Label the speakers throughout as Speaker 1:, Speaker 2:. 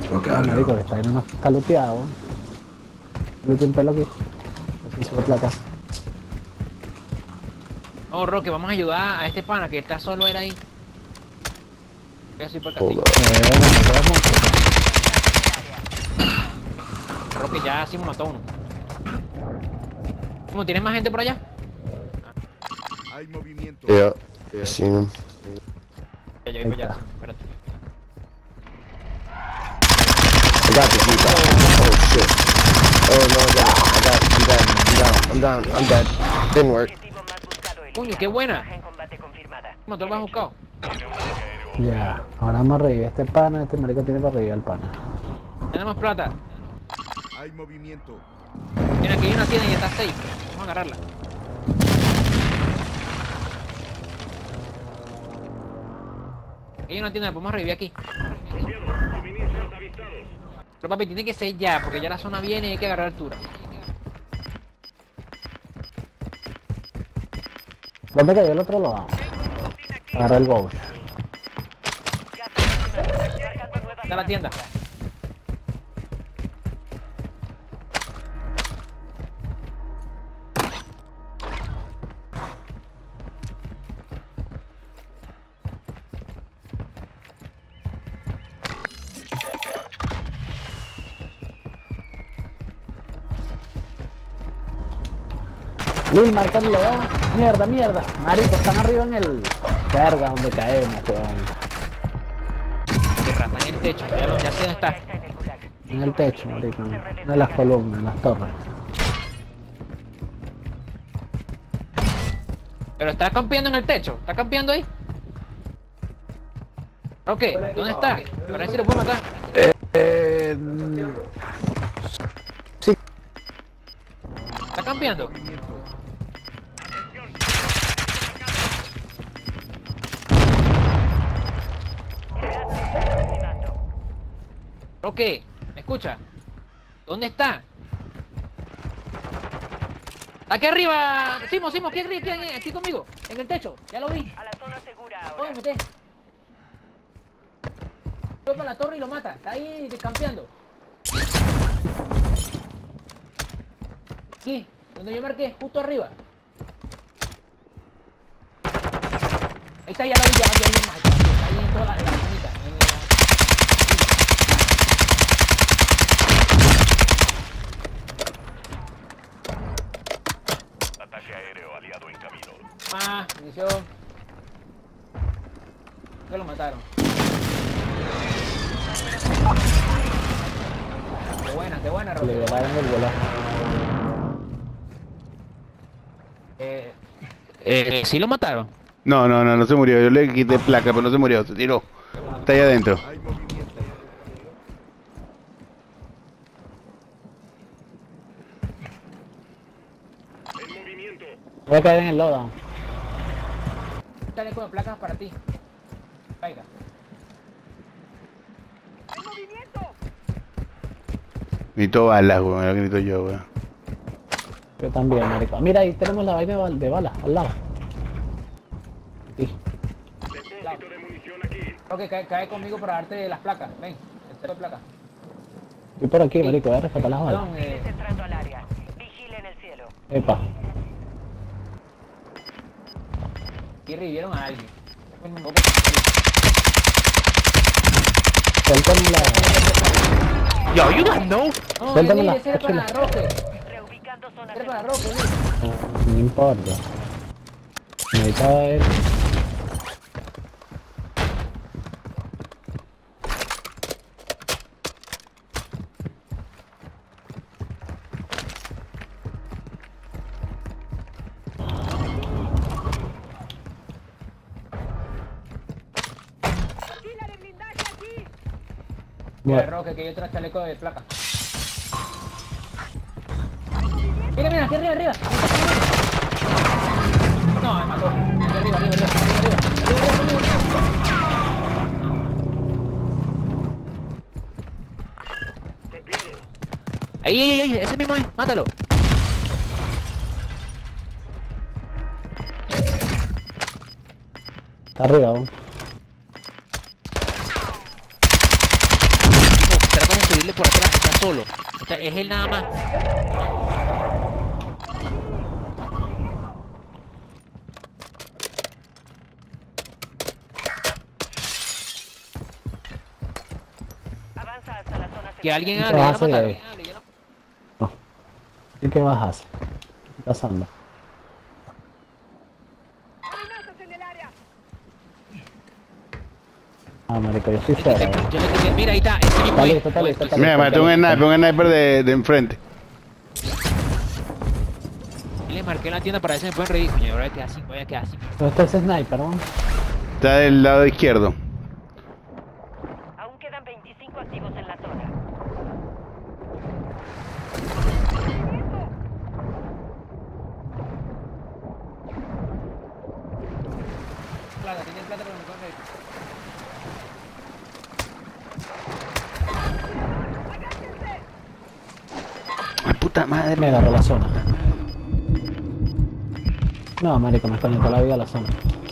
Speaker 1: Ok,
Speaker 2: Ah,
Speaker 1: dale.
Speaker 2: marico, que está en una está looteado. Loote un pelo aquí. Así sube placa.
Speaker 3: No, Roque, vamos a ayudar a este pana que está solo él ahí. Voy a subir por el
Speaker 4: Hold
Speaker 3: castillo.
Speaker 4: up.
Speaker 2: Nos vemos.
Speaker 3: Roque ya sí me mató a uno. ¿Cómo tienes más gente por allá?
Speaker 5: Hay movimiento.
Speaker 4: Yeah, I seen him.
Speaker 3: Ya, yo voy para allá. Espérate.
Speaker 4: I got the Jeep out. Oh shit. Oh no, I'm down. I'm dead. Didn't work.
Speaker 6: Objetivo más buscado eliminar.
Speaker 3: Coño, qué buena.
Speaker 6: Baja en combate confirmada.
Speaker 3: ¿Cómo tú lo has buscado?
Speaker 2: Ya, ahora vamos a revivir a este pana. Este marico tiene para revivir al pana.
Speaker 3: Tenemos plata.
Speaker 5: Hay movimiento.
Speaker 3: Mira, aquí hay una tienda y está safe. Vamos a agarrarla. Aquí hay una tienda, la podemos revivir aquí. Pero papi, tiene que ser ya, porque ya la zona viene y hay que agarrar altura.
Speaker 2: ¿Dónde cayó el otro lado? Agarra el bow.
Speaker 3: Está la tienda.
Speaker 2: Lil, marca el león. Mierda. Marico, están arriba en el... Verga, donde caemos, weón.
Speaker 3: Tierra, está en el techo. Ya sé dónde está.
Speaker 2: En el techo, marico. En las columnas, en las torres.
Speaker 3: Pero está campeando en el techo. ¿Está campeando ahí? Roque, ¿dónde está? Para ver si lo puedo matar.
Speaker 2: Sí.
Speaker 3: ¿Está campeando? Roque, ¿me escucha? ¿Dónde está? ¡Aquí arriba! Simo, aquí arriba, aquí conmigo, en el techo, ya lo vi.
Speaker 6: A la zona segura ahora.
Speaker 3: Voy a meter. Voy para la torre y lo mata, está ahí descampeando. Aquí, donde yo marqué, justo arriba. Ahí está, ya lo vi, ya hay más, está ahí en toda la zonita,
Speaker 5: Ataque aéreo aliado en camino.
Speaker 3: Más, munición. Que lo mataron. Qué buena, Roque.
Speaker 2: Liberaron el volar.
Speaker 3: ¿Sí lo mataron?
Speaker 7: No se murió. Yo le quité placa, pero no se murió. Se tiró. Está ahí adentro.
Speaker 5: Hay movimiento.
Speaker 2: Voy a caer en el lodo.
Speaker 3: Dale con placas para ti. Caiga.
Speaker 7: Necesito balas, weón. Lo que necesito yo, weón.
Speaker 2: Yo también, marico. Mira, ahí tenemos la vaina de balas, al lado. Aquí.
Speaker 3: Roque, cae conmigo para darte las placas. Ven, el cero de placas.
Speaker 2: Estoy por aquí, marico. Voy a rescatar las balas.
Speaker 3: Perdón,
Speaker 6: Eres entrando al área. Vigile en el cielo.
Speaker 2: Epa.
Speaker 3: aquí revivieron a alguien.
Speaker 2: Suéltame la...
Speaker 7: Yo, you don't know.
Speaker 3: No,
Speaker 2: Suéltame
Speaker 3: Lili,
Speaker 2: la
Speaker 3: ese era para
Speaker 2: mochila.
Speaker 3: Roque.
Speaker 6: Reubicando zona
Speaker 3: Ese era para
Speaker 6: segura.
Speaker 3: Roque, Lili.
Speaker 2: No importa. Necesitaba él.
Speaker 3: Mira,
Speaker 2: Bueno,
Speaker 3: Roque, que yo trae chaleco de placa. Mira, aquí arriba. No, me mató. Aquí arriba. Ahí, ese mismo es, mátalo.
Speaker 2: está arriba aún.
Speaker 3: seguirle por atrás, está solo. Es él nada más.
Speaker 6: Avanza hasta la zona
Speaker 3: Que
Speaker 6: segura.
Speaker 3: alguien
Speaker 2: ¿Qué
Speaker 3: hable,
Speaker 2: vas a
Speaker 3: ya lo
Speaker 2: hacer
Speaker 3: mataron.
Speaker 2: ahí? No. ¿Y qué vas a hacer? ¿Qué está pasando? Ah, marico, yo estoy fuera.
Speaker 3: Yo le quité, mira, ahí está, ese mismo
Speaker 2: Está
Speaker 3: ahí.
Speaker 2: listo, está listo, está
Speaker 7: Mira, maté un sniper de enfrente.
Speaker 3: Y le marqué la tienda para ver si me pueden reír. Coño, ahora queda así, voy a quedar así.
Speaker 2: ¿Dónde está ese sniper, no?
Speaker 7: Está del lado izquierdo.
Speaker 6: Aún quedan 25 activos en la zona.
Speaker 3: Plata, tiene plata para me pueden reír.
Speaker 7: Ay, puta madre.
Speaker 2: Me agarró la zona. No, marico, me desconectó la vida a la zona.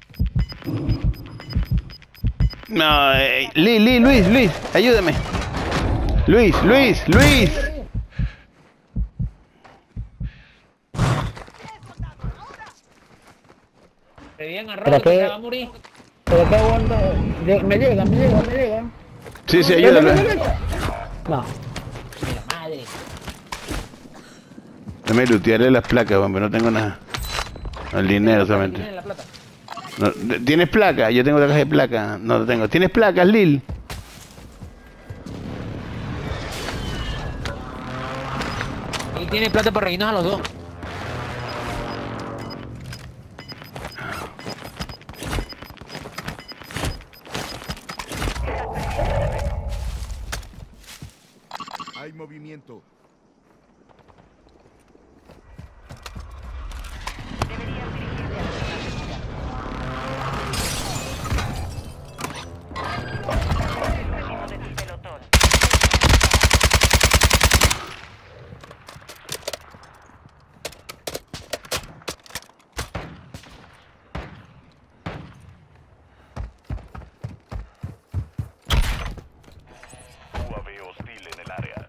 Speaker 7: No, Luis, ayúdame. Luis.
Speaker 3: Reviven a
Speaker 2: Pero
Speaker 3: Rodo, que
Speaker 2: que-
Speaker 3: se va a morir.
Speaker 2: Pero qué bueno. Me llega.
Speaker 7: Sí, ayúdalo.
Speaker 2: No.
Speaker 3: Mira, madre.
Speaker 7: Dame lootearle las placas, hombre, no tengo nada. El dinero solamente.
Speaker 3: Tiene la plata.
Speaker 7: No, ¿tienes placa? Yo tengo la caja de placa. No lo tengo. ¿Tienes placas, Lil?
Speaker 3: Él tiene plata para reírnos a los dos.
Speaker 5: Hay movimiento.
Speaker 6: Deberías dirigirte a la zona segura. El objetivo de tu pelotón.
Speaker 5: UAV hostil en el área.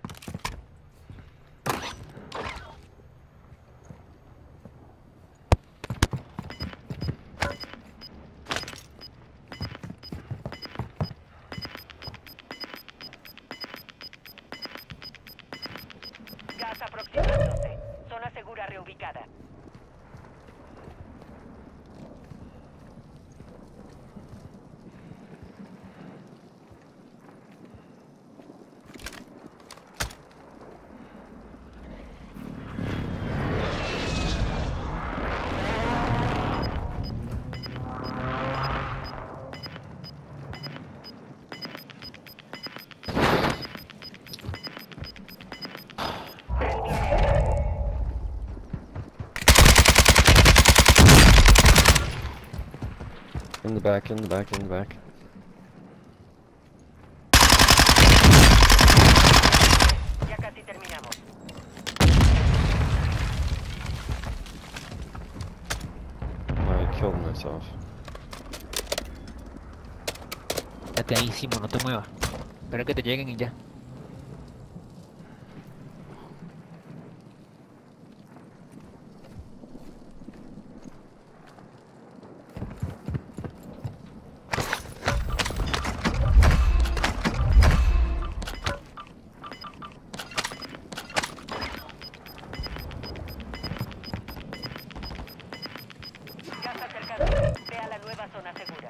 Speaker 6: Gas aproximándose. Zona segura reubicada.
Speaker 4: In the back.
Speaker 6: Ya casi terminamos.
Speaker 4: I killed myself.
Speaker 3: Quédate ahí, Simo, no te muevas. Espera que te lleguen y ya.
Speaker 6: Gas acercándose. Ve a la nueva zona segura.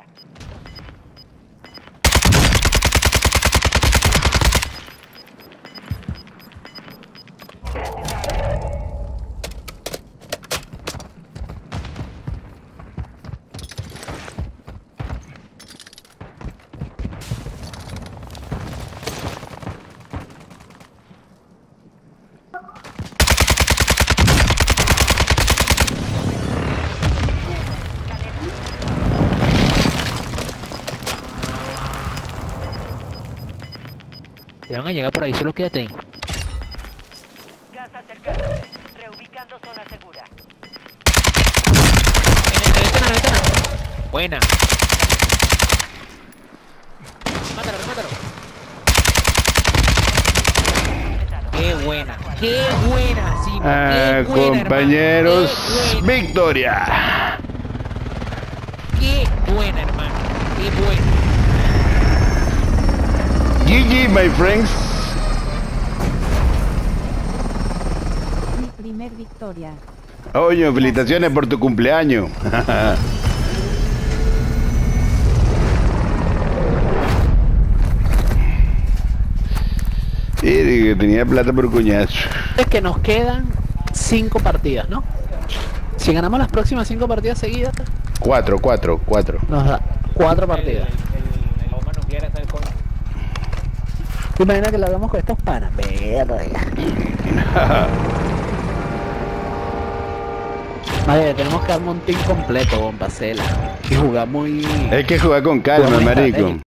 Speaker 3: Te van a llegar por ahí, solo quédate ahí.
Speaker 6: Gas acercándose. Reubicando zona segura.
Speaker 3: En la ventana. Buena. Mátalo. Qué buena, sí.
Speaker 7: Ah,
Speaker 3: Qué buena,
Speaker 7: compañeros,
Speaker 3: hermano, qué buena,
Speaker 7: victoria.
Speaker 3: qué buena, hermano, qué buena.
Speaker 7: GG, my friends.
Speaker 1: Mi primer victoria.
Speaker 7: Oye, felicitaciones por tu cumpleaños. Sí, que tenía plata por cuñazo.
Speaker 2: Es que nos quedan 5 partidas, ¿no? Si ganamos las próximas 5 partidas seguidas,
Speaker 7: 4.
Speaker 2: nos da 4 partidas.
Speaker 3: El bomba nuclear está el coño.
Speaker 2: ¿Te imaginas que lo hagamos con estos panas? Verga. Madre, tenemos que armar un team completo, bomba, cela. Y jugar muy...
Speaker 7: Hay que jugar con calma,
Speaker 2: Jugar muy
Speaker 7: marico.
Speaker 2: estratégico.